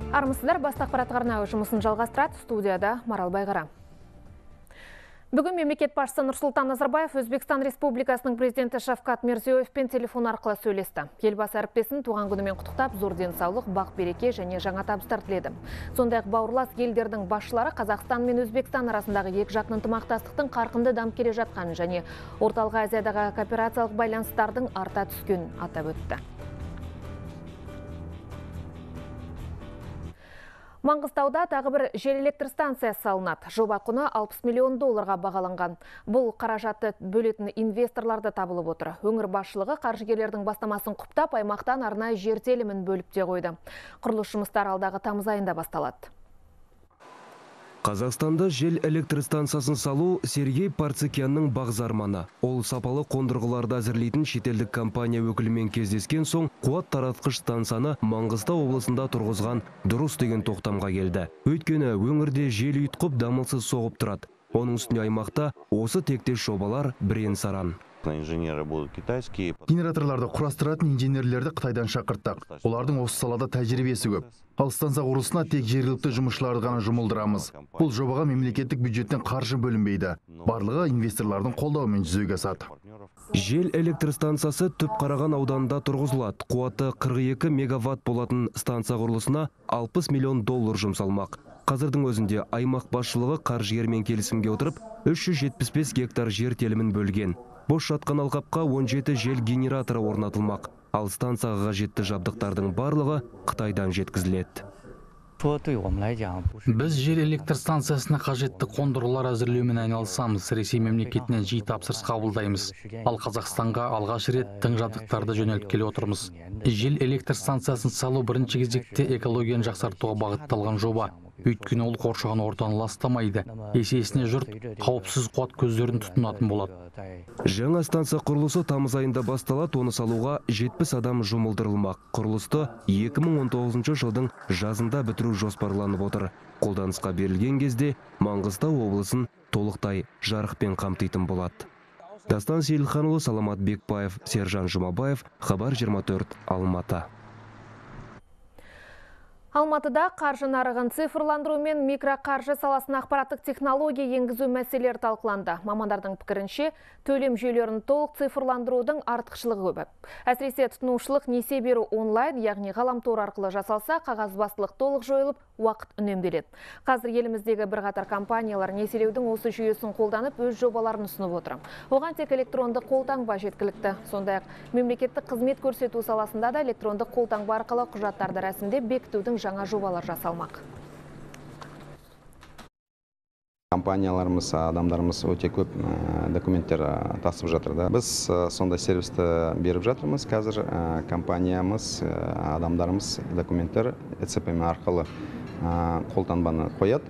Армысыздар, басты ақпарат арнауы жұмысын жалғастырады. Студияда Марал Байғара. Бүгін мемлекет басшысы Нұрсұлтан Назарбаев Өзбекстан Республикасының президенті Шавкат Мирзиёевпен телефон арқылы сөйлесті. Елбасы әріптесін туған күнімен құттықтап, зор денсаулық, бақ-береке және жаңа табыстар тіледі. Сондай-ақ бауырлас елдердің басшылары Қазақстан мен Өзбекстан арасындағы екіжақты ынтымақтастықтың қарқынды дамып келе жатқанын және Орталық Азиядағы кооперациялық байланыстардың арта түскенін атап өтті. Маңғыстауда тағы бір жел электр станциясы салынады. Жоба құны $60 миллион бағаланған. Бұл қаражатты бөлетін инвесторларды табылып отыр. Өңір басшылығы қаржыгерлердің бастамасын құптап, аймақтан арнайы жер телімін бөліп те қойды. Құрылыс жұмыстары алдағы тамыз айында басталады. Қазақстанда жел электр станциясын салу Сергей Парцикянның бағзарманы. Ол сапалы қондырғыларды әзірлейтін шетелдік компания өкілімен кездескен соң, қуат таратқыш станцияны Маңғыстау облысында тұрғызған дұрыс деген тоқтамға келді. Өйткені өңірде жел ұйтқып дамылсыз соғып тұрады. Оның үстіне аймақта осы тектес жобалар бірен-саран. Инженеры будут китайские. Генераторларды құрастыратын инженерлерді Қытайдан шақырттық. Олардың осы салада тәжірибесі көп. Ал станция құрылысына тек жергілікті жұмысшыларды ғана жұмылдырамыз. Бұл жобаға мемлекеттік бюджеттен қаржы бөлінбейді. Барлығы инвесторлардың қолдауымен жүзеге асады. Жел электр станциясы Түпқараған ауданында тұрғызылады. Қуаты 42 мегаватт болатын станция құрылысына $60 миллион жұмсалмақ. Қазірдің өзінде аймақ басшылығы қаржыгермен келісімге отырып, 375 гектар жер телімін бөлген. Бос жатқан алқапқа 17 жел генераторы орнатылмақ. Ал станцияға қажетті жабдықтардың барлығы Қытайдан жеткізіледі. Біз жел электр станциясына қажетті қондырғылар әзірлеумен айналысамыз. Ресей мемлекетінен жиі тапсырыс қабылдаймыз. Ал Қазақстанға алғаш рет тың жабдықтарды жөнелткелі отырмыз. Жел электр станциясын салу бірінші кезекте экологияны жақсартуға бағытталған жоба. Өйткені ол қоршаған ортаны ластамайды. Есесіне жұрт қауіпсіз қуат көздерін тұтынатын болады. Жаңа станция құрылысы тамыз айында басталады, оны салуға 70 адам жұмылдырылмақ. Құрылысты 2019 жылдың жазында бітіру жоспарланып отыр. Қолданысқа берілген кезде Маңғыстау облысын толықтай жарықпен қамтитын болады. Дастан Сейілханұлы, Саламат Бекбаев, Сержан Жұмабаев, Хабар 24, Алматы. Алматыда қаржы нарығын цифрландыру мен микроқаржы саласына ақпараттық технология енгізу мәселелері талқыланды. Мамандардың пікірінше, төлем жүйелерін толық цифрландырудың артықшылығы көп. Әсіресе тұтынушылық несие беру онлайн, яғни ғаламтор арқылы жасалса, қағазбастылық толық жойылып, уақыт үнемделеді. Қазір еліміздегі бірқатар компаниялар несиелеудің осы жүйесін қолданып, өз жобаларын ұсынып отыр. Оған тек электронды қолтаңба жеткілікті. Сондай-ақ мемлекеттік қызмет көрсету саласында да электронды қолтаңба арқылы құжаттарды рәсімдеп бекітудің жаңа жобалар жасалмақ. Компанияларымыз, адамдарымыз өте көп документтер тасып жатыр. Біз сондай сервисті беріп жатырмыз. Қазір компаниямыз, адамдарымыз документтер ЭЦП арқылы қолтаңбаны қояды.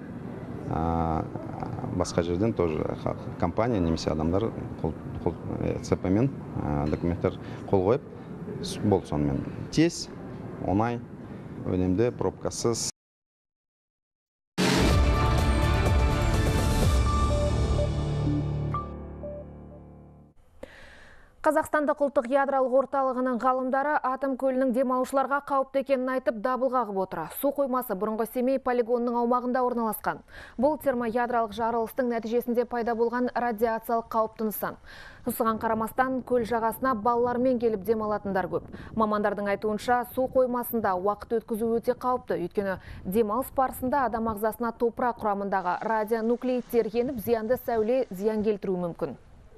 Басқа жерден тоже компания немесе адамдар ЭЦП-мен документтер қол қойып, бұл сонымен тез, оңай, өнімді, пробкасыз. Қазақстандық ұлттық ядролық орталығының ғалымдары атом көлінің демалушыларға қауіпті екенін айтып дабыл қағып отыр. Су қоймасы бұрынғы Семей полигонының аумағында орналасқан. Бұл термоядролық жарылыстың нәтижесінде пайда болған радиациялық қауіпті нысан. Осыған қарамастан көл жағасына балалармен келіп демалатындар көп. Мамандардың айтуынша су қоймасында уақыт өткізу өте қауіпті. Өйткені демалыс барысында адам ағзасына топырақ құрамындағы радионуклеидтер еніп, зиянды сәуле зиян келтіруі мүмкін.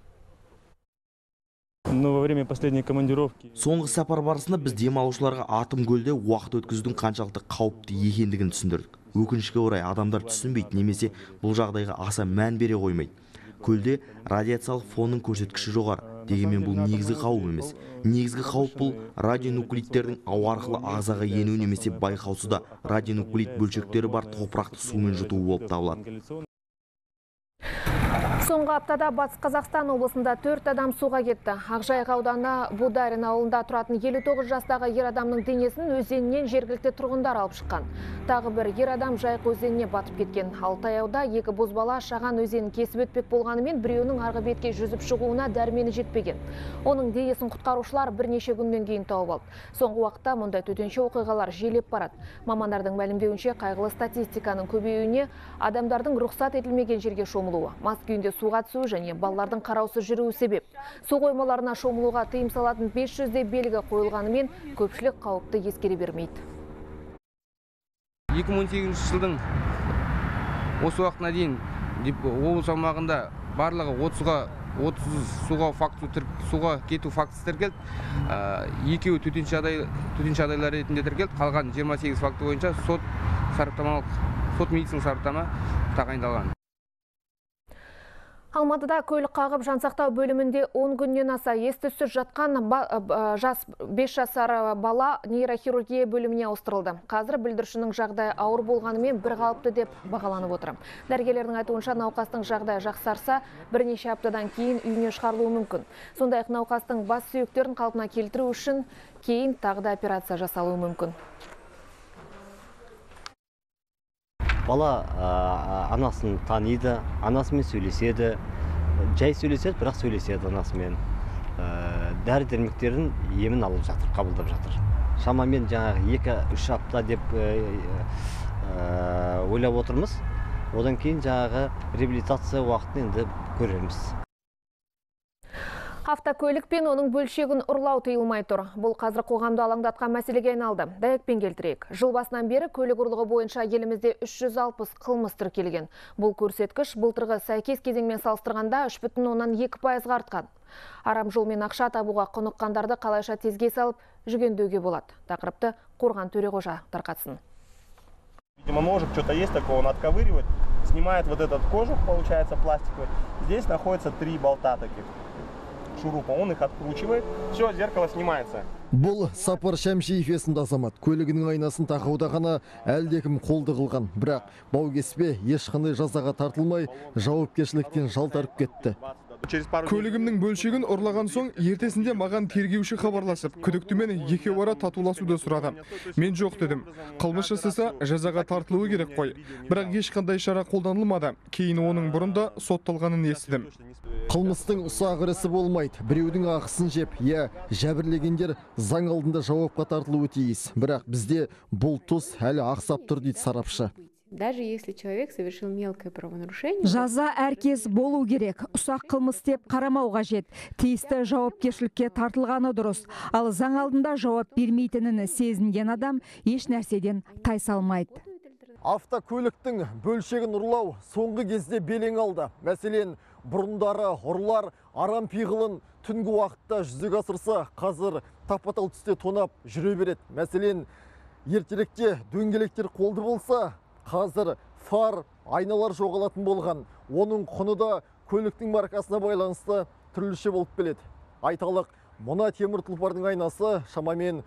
Соңғы сапар барысында біз демалушыларға атом көлде уақыт өткізудің қаншалықты қауіпті екендігін түсіндірдік. Өкінішке орай адамдар түсінбейді немесе бұл жағдайға аса мән бере қоймайды. Көлде радиациялық фонның көрсеткіші жоғары, дегенмен бұл негізгі қауіп емес. Негізгі қауіп бұл радионуклеидтердің ауа арқылы ағзаға енуі немесе байқаусызда радионуклеид бөлшектері бар топырақты сумен жұтуы болып табылады. Соңғы аптада Батыс Қазақстан облысында 4 адам суға кетті. Ақжайық ауданы Бударин ауылында тұратын 59 жастағы ер адамның денесін өзеннен жергілікті тұрғындар алып шыққан. Тағы бір ер адам Жайық өзеніне батып кеткен. Ал таяуда 2 бозбала Шаған өзенін кесіп өтпек болғанымен біреуінің арғы бетке жүзіп шығуына дәрмені жетпеген. Оның денесін құтқарушылар бірнеше күннен кейін тауып алды. Соңғы уақытта мұндай төтенше оқиғалар жиілеп барады. Мамандардың мәлімдеуінше қайғылы статистиканың көбеюіне адамдардың рұқсат етілмеген жерге шомылуы, мас күйінде суға түсу және балалардың қараусыз жүруі себеп. Су қоймаларына шомылуға тыйым салатын 500-дей белгі қойылғанымен көпшілік қауіпті ескере бермейді. 2018 жылдың осы уақытына дейін облыс аумағында барлығы 30 суға кету фактісі тіркелді. Екеуі төтенше жағдайлар ретінде тіркелді. Қалған 28 факті бойынша сот медициналық сараптама тағайындалған. Алматыда көлік қағып жансақтау бөлімінде 10 күннен аса ес-түссіз жатқан 5 жасар бала нейрохирургия бөліміне ауыстырылды. Қазір бүлдіршіннің жағдайы ауыр болғанымен бір қалыпты деп бағаланып отыр. Дәрігерлердің айтуынша науқастың жағдайы жақсарса, бірнеше аптадан кейін үйіне шығарылуы мүмкін. Сондай-ақ науқастың бас сүйектерін қалпына келтіру үшін кейін тағы да операция жасалуы мүмкін. Бала анасын таниды, анасымен сөйлеседі, жай сөйлеседі, бірақ сөйлеседі анасымен. Дәрі-дәрмектерін емін алып жатыр, қабылдап жатыр. Шамамен жаңағы 2-3 апта деп ойлап отырмыз. Одан кейін жаңағы реабилитация уақытын енді көреміз. Автокөлік пен оның бөлшегін ұрлау тыйылмай тұр. Бұл қазір қоғамды алаңдатқан мәселеге айналды. Дәйекпен келтірейік. Жыл басынан бері көлік ұрлығы бойынша елімізде 360 қылмыс тіркелген. Бұл көрсеткіш былтырғы сәйкес кезеңмен салыстырғанда 3,2%-ға артқан. Арам жолмен ақша табуға құныққандарды қалайша тезге салып жүгендеуге болады. Тақырыпты Қорған Төреғожа тарқатсын. Видимо, ножик что-то есть такого, он отковыривает, снимает вот этот кожух, получается, пластиковый. Здесь находится 3 болта таких. Шурупа, он их откручивает, все, зеркало снимается. Бұл Сапар Шәмшиев есімді азамат. Көлігінің айнасын тақауда ғана әлдекім қолды қылған. Бірақ баугеспе ешқандай жазаға тартылмай, жауапкершіліктен жалтарып кетті. Көлігімнің бөлшегін ұрлаған соң, ертесінде маған тергеуші хабарласып, күдіктімен екеуара татуласуды сұрады. Мен жоқ дедім. Қылмыс жасаса жазаға тартылуы керек қой. Бірақ ешқандай шара қолданылмады. Кейін оның бұрында сотталғанын естідім. Қылмыстың ұсақ ірісі болмайды. Біреудің ақысын жеп, жәбірлегендер заң алдында жауапқа тартылуы тиіс. Бірақ бізде бұл тұс әлі ақсап тұр дейді сарапшы. Даже если человек совершил мелкое правонарушение, жаза әркез болу керек. Ұсақ қылмыс деп қарамау қажет. Тиісті жауапкершілікке тартылғаны дұрыс. Ал заң алдында жауап бермейтінін сезінген адам еш нәрседен тайсалмайды. Автокөліктің бөлшегін ұрлау соңғы кезде белең алды. Мәселен, бұрындары ұрлар арам пиғылын түнгі уақытта жүзеге асырса, қазір тапатал түсте тонап жүре береді. Мәселен, ертеректе дөңгелектер қолды болса, қазір фар, айналар жоғалатын болған. Оның құны да көліктің маркасына байланысты түрліше болып келеді. Айталық, мына темір тұлпардың айнасы шамамен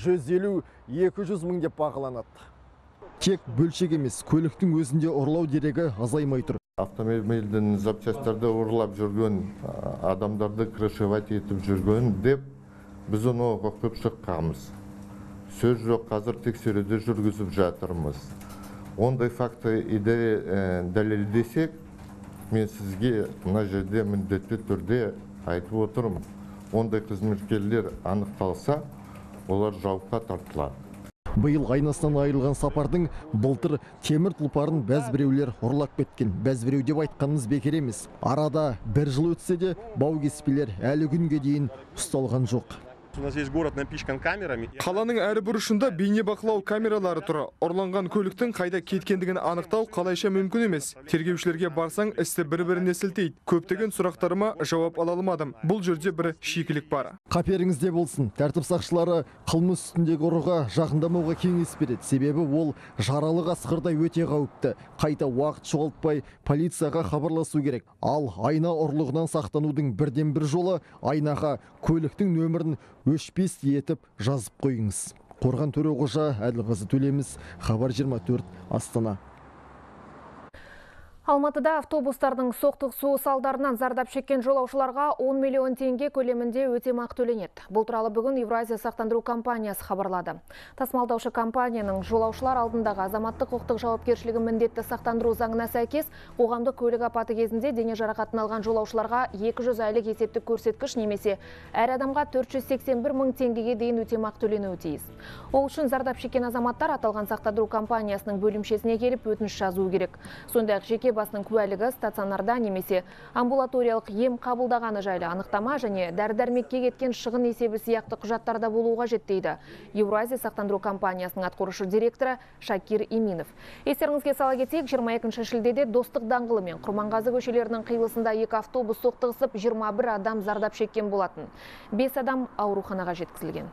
150-200 мың деп бағаланады. Тек бөлшек емес, көліктің өзінде ұрлау дерегі азаймай тұр. Автомобильдің запчастарды ұрлап жүрген, адамдарды крышевать етіп жүрген деп біз оны оқып шыққанбыз. Сөз жоқ, қазір тексеруді жүргізіп жатырмыз. Ондай факты дәлелдесек, мен сізге мына жерде міндетті түрде айтып отырмын. Ондай қызметкерлер анықталса, олар жауапқа тартылады. Биыл айнасынан айырылған Сапардың былтыр темір тұлпарын бәзбіреулер ұрлап кеткен. Бәзбіреу деп айтқанымыз бекер емес. Арада 1 жыл өтсе де баугеспелер әлі күнге дейін ұсталған жоқ. У нас есть город напичкан камерами. Қаланың әр бұрышында бейнебақылау камералары тұр. Ұрланған көліктің қайда кеткендігін анықтау қалайша мүмкін емес. Тергеушілерге барсаң, істі бір-біріне сілтейді. Көптеген сұрақтарыма жауап ала алмадым. Бұл жерде бір шикілік бар. Қаперіңізде болсын. Тәртіп сақшылары қылмыс үстіндегі ұрыға жақындамауға кеңес береді. Себебі ол жаралы қасқырдай өте қауіпті. Қайта уақыт жоғалтпай полицияға хабарласу керек. Ал айна ұрлығынан сақтанудың бірден бір жолы айнаға көліктің нөмірін өшпес етіп жазып қойыңыз. Қорған Төреғожа, Әділқазы Төлеміс, Хабар 24, Астана. Алматыда автобустардың соқтығысуы салдарынан зардап шеккен жолаушыларға 10 миллион теңге көлемінде өтемақы төленеді. Бұл туралы бүгін Евразия сақтандыру компаниясы хабарлады. Тасымалдаушы компанияның жолаушылар алдындағы азаматтық құқықтық жауапкершілігі міндетті сақтандыру заңына сәйкес қоғамдық көлік апаты кезінде дене жарақатын алған жолаушыларға 200 айлық есептік көрсеткіш немесе әр адамға 481 мың теңгеге дейін өтемақы төленуі тиіс. Ол үшін зардап шеккен азаматтар аталған сақтандыру компаниясының бөлімшесіне келіп өтініш жазу керек. Сондай-ақ жеке басының куәлігі, стационарда немесе амбулаториялық ем қабылдағаны жайлы анықтама және дәрі-дәрмекке кеткен шығын есебі сияқты құжаттарда болуы қажет дейді Евразия сақтандыру компаниясының атқарушы директоры Шакир Иминов. Естеріңізге сала кетейік, 22 шілдеде Достық даңғылы мен Құрманғазы көшелерінің қиылысында 2 автобус соқтығысып 21 адам зардап шеккен болатын. 5 адам ауруханаға жеткізілген.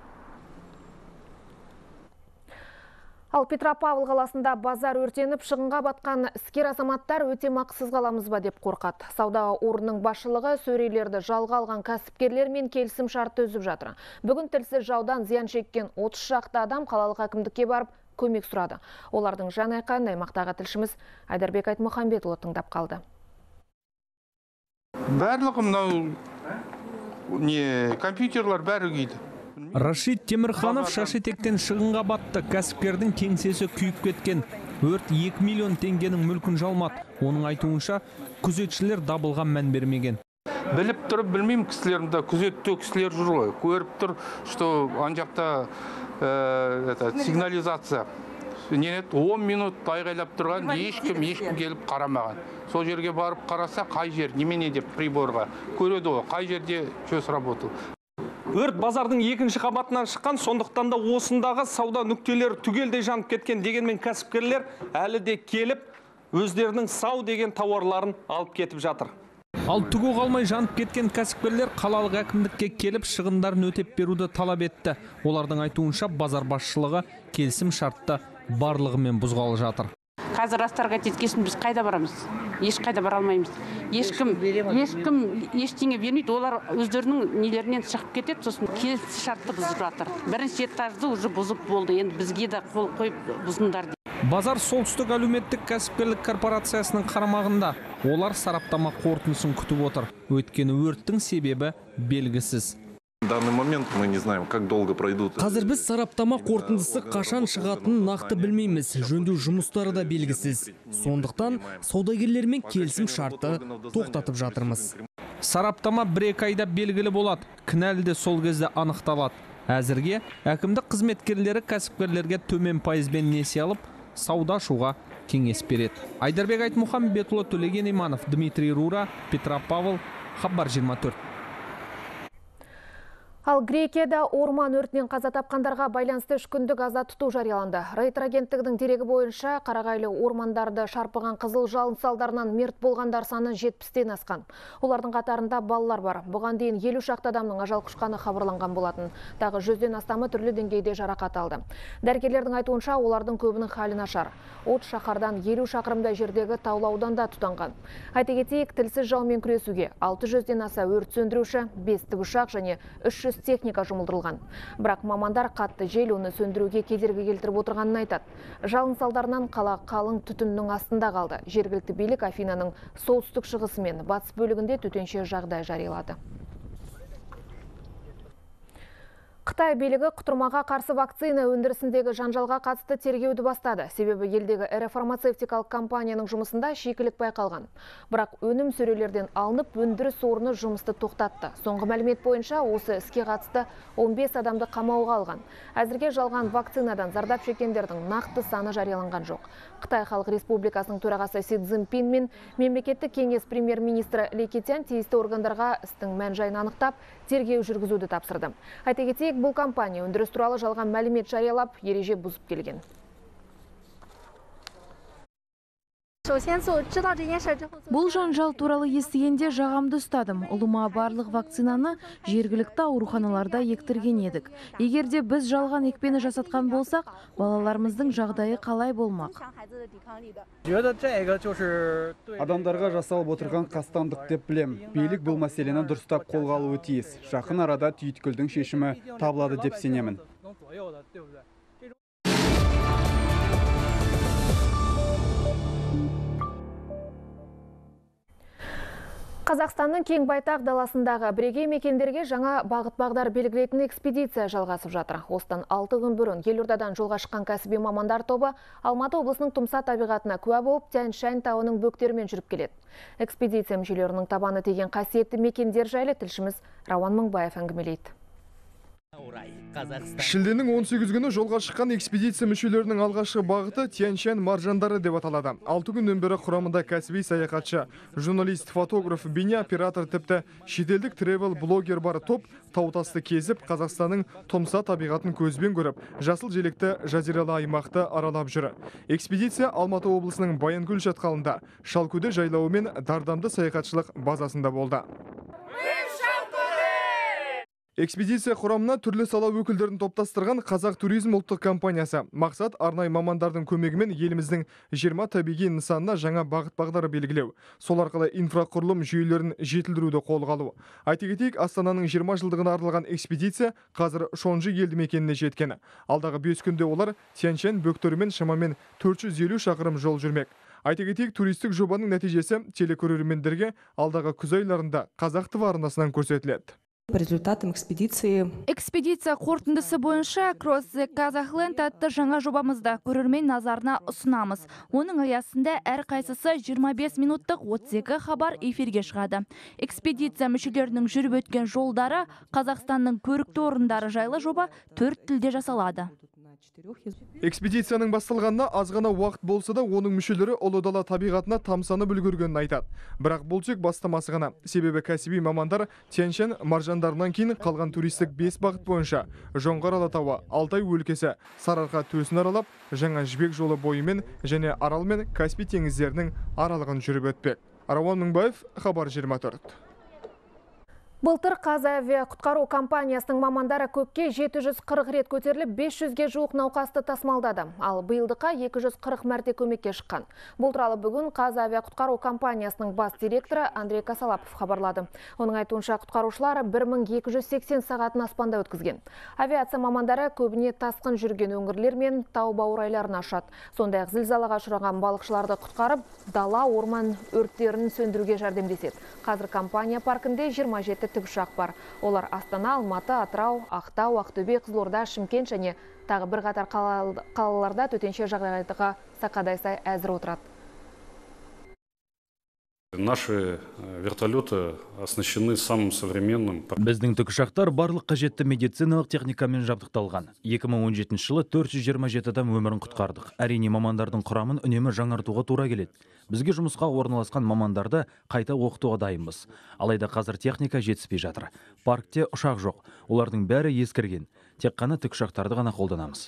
Ал Петропавл қаласында базар өртеніп, шығынға батқан іскер азаматтар өтемақысыз қаламыз ба деп қорқады. Сауда орнының басшылығы сөрелерді жалға алған кәсіпкерлермен келісім шартты үзіп жатыр. Бүгін тілсіз жаудан зиян шеккен 30 шақты адам қалалық әкімдікке барып көмек сұрады. Олардың жан-айқайын аймақтағы тілшіміз Айдарбек Айтмұхамбетұлы тыңдап қалды. Барлығы мынау компьютерлер бәрі күйді. Рашид Темірханов шаш-етектен шығынға батты. Кәсіпкердің кеңсесі күйіп кеткен. Өрт 2 миллион теңгенің мүлкін жалмады. Оның айтуынша күзетшілер дабылға мән бермеген. Біліп тұрып білмеймін, кісілерімді күзетті кісілер жүр ғой. Көріп тұр, что анжақта сигнализация. 10 минут айғайлап тұрған, ешкім келіп қарамаған. Сол жерге барып қараса, қай жер, немене деп приборға көреді ғой, қай жерде чөс работал. Өрт базардың 2-ші қабатынан шыққан, сондықтан да осындағы сауда нүктелері түгелдей жанып кеткен. Дегенмен кәсіпкерлер әлі де келіп, өздерінің сау деген тауарларын алып кетіп жатыр. Ал түгі қалмай жанып кеткен кәсіпкерлер қалалық әкімдікке келіп шығындарын өтеп беруді талап етті. Олардың айтуынша базар басшылығы келісім шартты барлығымен бұзғалы жатыр. Қазір астарға жеткесін біз қайда барамыз? Ешқайда бара алмаймыз. Ешкім ештеңе бермейді. Олар өздерінің нелерінен шығып кетеді, сосын келісім шартты бұзып жатыр. Бірінші этажды уже бұзып болды. Енді бізге де қол қойып бұзыңдар. Базар солтүстік әлеуметтік кәсіпкерлік корпорациясының қарамағында. Олар сараптама қорытындысын күтіп отыр. Өйткені өрттің себебі белгісіз. В данный момент мы не знаем, как долго пройдут. Қазір біз сараптама қорытындысы қашан шығатынын нақты білмейміз. Жөндеу жұмыстары да белгісіз. Сондықтан саудагерлермен келісім шартты тоқтатып жатырмыз. Сараптама 1-2 айда белгілі болады. Кінәлі де сол кезде анықталады. Әзірге әкімдік қызметкерлері кәсіпкерлерге төмен пайызбен несие алып, сауда ашуға кеңес береді. Айдарбек Айтмұхамбетұлы, Төлеген Иманов, Дмитрий Рура, Петропавл, Хабар 24. Ал Грекияда орман өртінен қаза тапқандарға байланысты 3 күндік аза тұту жарияланды. Рейтер агенттігінің дерегі бойынша қарағайлы ормандарды шарпыған қызыл жалын салдарынан мерт болғандар саны 70-тен асқан. Олардың қатарында балалар бар. Бұған дейін 50 шақты адамның ажал құшқаны хабарланған болатын. Тағы 100-ден астамы түрлі деңгейде жарақат алды. Дәрігерлердің айтуынша олардың көбінің халі нашар. От шаһардан 50 шақырымдай жердегі таулы ауданда тұтанған. Айта кетейік, тілсіз жаумен күресуге 600-ден аса өрт сөндіруші, 5 тікұшақ және 300 техника жұмылдырылған. Бірақ мамандар қатты жел оны сөндіруге кедергі келтіріп отырғанын айтады. Жалын салдарынан қала қалың түтіннің астында қалды. Жергілікті билік Афинаның солтүстік шығысы мен батыс бөлігінде төтенше жағдай жариялады. Қытай билігі құтырмаға қарсы вакцина өндірісіндегі жанжалға қатысты тергеуді бастады. Себебі елдегі ірі фармацевтикалық компанияның жұмысында шикілік байқалған. Бірақ өнім сөрелерден алынып, өндіріс орны жұмысты тоқтатты. Соңғы мәлімет бойынша осы іске қатысты 15 адамды қамауға алған. Әзірге жалған вакцинадан зардап шеккендердің нақты саны жарияланған жоқ. Қытай Халық Республикасының төрағасы Си Цзиньпин мен мемлекеттік кеңес премьер-министрі Ли Кетянь тиісті органдарға істің мән-жайын анықтап, тергеу жүргізуді тапсырды. Айта кетейік, бұл компания өндіріс туралы жалған мәлімет жариялап, ереже бұзып келген. Бұл жанжал туралы естігенде жағамды ұстадым. Ұлыма барлық вакцинаны жергілікті ауруханаларда ектірген едік. Егерде біз жалған екпені жасатқан болсақ, балаларымыздың жағдайы қалай болмақ? Адамдарға жасалып отырған қастандық деп білем. Билік бұл мәселені дұрыстап қолға алуы тиіс. Жақын арада түйткілдің шешімі табылады деп сенемін. Қазақстанның кең байтақ даласындағы бірегей мекендерге жаңа бағыт-бағдар белгілейтін экспедиция жалғасып жатыр. Осыдан 6 күн бұрын елордадан жолға шыққан кәсіби мамандар тобы Алматы облысының Тұмса табиғатына куә болып, Тянь-Шань тауының бөктерімен жүріп келеді. Экспедиция мүшелерінің табаны теген қасиетті мекендер жайлы тілшіміз Рауан Мыңбаев әңгімелейді. Шілденің 18 күні жолға шыққан экспедиция мүшелерінің алғашқы бағыты Тянь-Шань маржандары деп аталады. 6 күннен бері құрамында кәсіби саяхатшы, журналист, фотограф, бейне оператор, тіпті шетелдік тревел-блогер бар топ таутасты кезіп, Қазақстанның Тұмса табиғатын көзбен көріп, жасыл желекті жазиралы аймақты аралап жүр. Экспедиция Алматы облысының Баянкөл шатқалында, Шалкөде жайлауы мен Дардамды саяхатшылық базасында болды. Экспедиция құрамына түрлі сала өкілдерін топтастырған Қазақ туризм ұлттық компаниясы. Мақсат арнайы мамандардың көмегімен еліміздің 20 табиғи нысанына жаңа бағыт-бағдары белгілеу. Сол арқылы инфрақұрылым жүйелерін жетілдіруді қолға алу. Айта кетейік, Астананың 20 жылдығына арналған экспедиция қазір Шонжы елді мекеніне жеткен. Алдағы 5 күнде олар Тянь-Шань бөктерімен шамамен 450 шақырым жол жүрмек. Айта кетейік, туристік жобаның нәтижесі телекөрермендерге алдағы күз айларында Қазақ ТВ арнасынан көрсетіледі. По результатам экспедиция қорытындысы бойынша Cross the Kazakhland атты жаңа жобамызды көрермен назарына ұсынамыз. Оның аясында әрқайсысы 25 минуттық 32 хабар эфирге шығады. Экспедиция мүшелерінің жүріп өткен жолдары, Қазақстанның көрікті орындары жайлы жоба 4 тілде жасалады. Экспедицияның басталғанына аз ғана уақыт болса да, оның мүшелері ұлы дала табиғатына тамсанып үлгергенін айтады. Бірақ бұл тек бастамасы ғана. Себебі кәсіби мамандар Тянь-Шань маржандарынан кейін қалған туристік 5 бағыт бойынша Жоңғар Алатауы, Алтай өлкесі, Сарыарқа төсін аралап, жаңа жібек жолы бойымен және Арал мен Каспий теңіздерінің аралығын жүріп өтпек. Рауан Мыңбаев, Хабар 24. Былтыр Қазавиа құтқару компаниясының мамандары көкке 740 рет көтеріліп 500-ге жуық науқасты тасымалдады. Ал биылдыққа 240 мәрте көмекке шыққан. Бұл туралы бүгін Қазавиа құтқару компаниясының бас директоры Андрей Косолапов хабарлады. Оның айтуынша құтқарушылар 1280 сағатын аспанда өткізген. Авиация мамандары көбіне тасқын жүрген өңірлер мен тау баурайларын ашады. Сондай-ақ зілзалаға ұшыраған балықшыларды құтқарып, дала орман өрттерін сөндіруге жәрдемдеседі. Қазір компания паркінде 27 тікұшақ бар. Олар Астана, Алматы, Атырау, Ақтау, Ақтөбе, Қызылорда, Шымкент және тағы бірқатар қалаларда төтенше жағдайға сақадай сай әзір отырады. Наши вертолеты оснащены самым современным. Біздің тікұшақтар барлық қажетті медициналық техникамен жабдықталған. 2017 жылы 427 адам өмірін құтқардық. Әрине мамандардың құрамын үнемі жаңартуға тура келеді. Бізге жұмысқа орналасқан мамандарды қайта оқытуға дайынбыз. Алайда қазір техника жетіспей жатыр. Паркте ұшақ жоқ. Олардың бәрі ескірген. Тек қана тікұшақтарды ғана қолданамыз.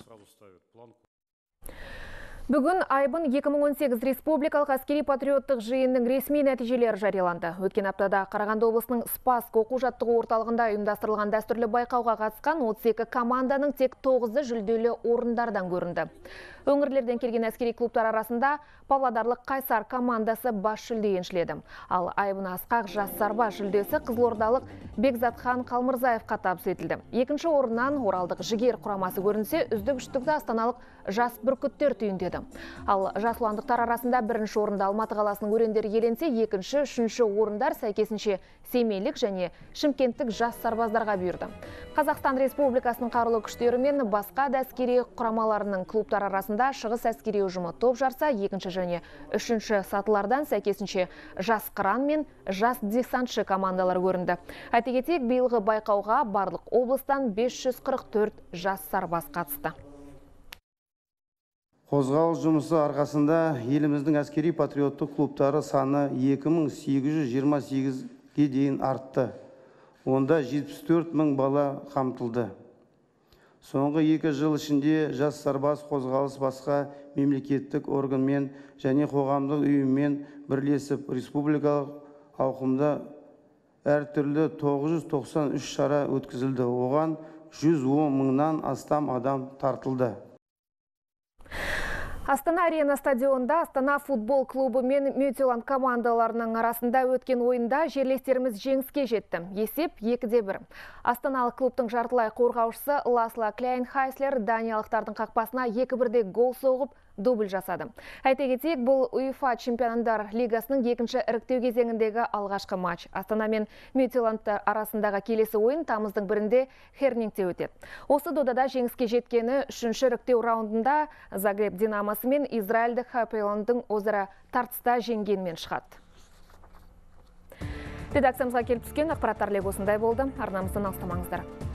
Бүгін Айбын 2018 республикалық әскери патриоттық жиынның ресми нәтижелері жарияланды. Өткен аптада Қарағанды облысының Спасск оқу-жаттығу орталығында ұйымдастырылған дәстүрлі байқауға қатысқан 32 команданың тек 9-ы жүлделі орындардан көрінді. Өңірлерден келген әскери клубтар арасында Павлодарлық Қайсар командасы бас жүлде еншіледі. Ал Айбын Асқақ жас сарбаз жүлдесі Қызылордалық Бекзатхан Қалмырзаевқа табыс етілді. Екінші орыннан Оралдық Жігер құрамасы көрінсе, үздік үштікті астаналық жас бүркіттер түйіндеді. Ал жас ұландықтар арасында бірінші орында Алматы қаласының өрендері еленсе, екінші, үшінші орындар сәйкесінше Семейлік және Шымкенттік жас сарбаздарға бұйырды. Қазақстан Республикасының қарулы күштері мен басқа да әскери құрамаларының клубтар арасында Шығыс әскери ұжымы топ жарса, екінші және үшінші сатылардан сәйкесінше жас қыран мен жас десантшы командалар көрінді. Айта кетейік, биылғы байқауға барлық облыстан 544 жас сарбаз қатысты. Қозғалыс жұмысы арқасында еліміздің әскери патриоттық клубтары саны 2828-ге дейін артты. Онда 74 000 бала қамтылды. Соңғы 2 жыл ішінде жас сарбаз қозғалыс басқа мемлекеттік органмен және қоғамдық ұйыммен бірлесіп республикалық ауқымда әртүрлі 993 шара өткізілді. Оған 110 000-нан астам адам тартылды. Астана Арена стадионда Астана футбол клубы мен Мютиланд командаларының арасында өткен ойында жерлестеріміз жеңіске жетті. Есеп 2-1. Астаналық клубтың жартылай қорғаушысы Ласло Кляйнхайслер даниялықтардың қақпасына 2-1 гол соғып, дубль жасады. Айта кетейік, бұл УЕФА Чемпиондар лигасының екінші іріктеу кезеңіндегі алғашқы матч. Астана мен Мюттиландтар арасындағы келесі ойын тамыздың 1-інде Хернингте өтеді. Осы додада жеңіске жеткені үшінші іріктеу раундында Загреб Динамосы мен Израильдік ХПЛ-ның өзара тартыста жеңгенмен шығады. Редакциямызға келіп түскен ақпараттар легі осындай болды. Арнамыздан алыстамаңыздар.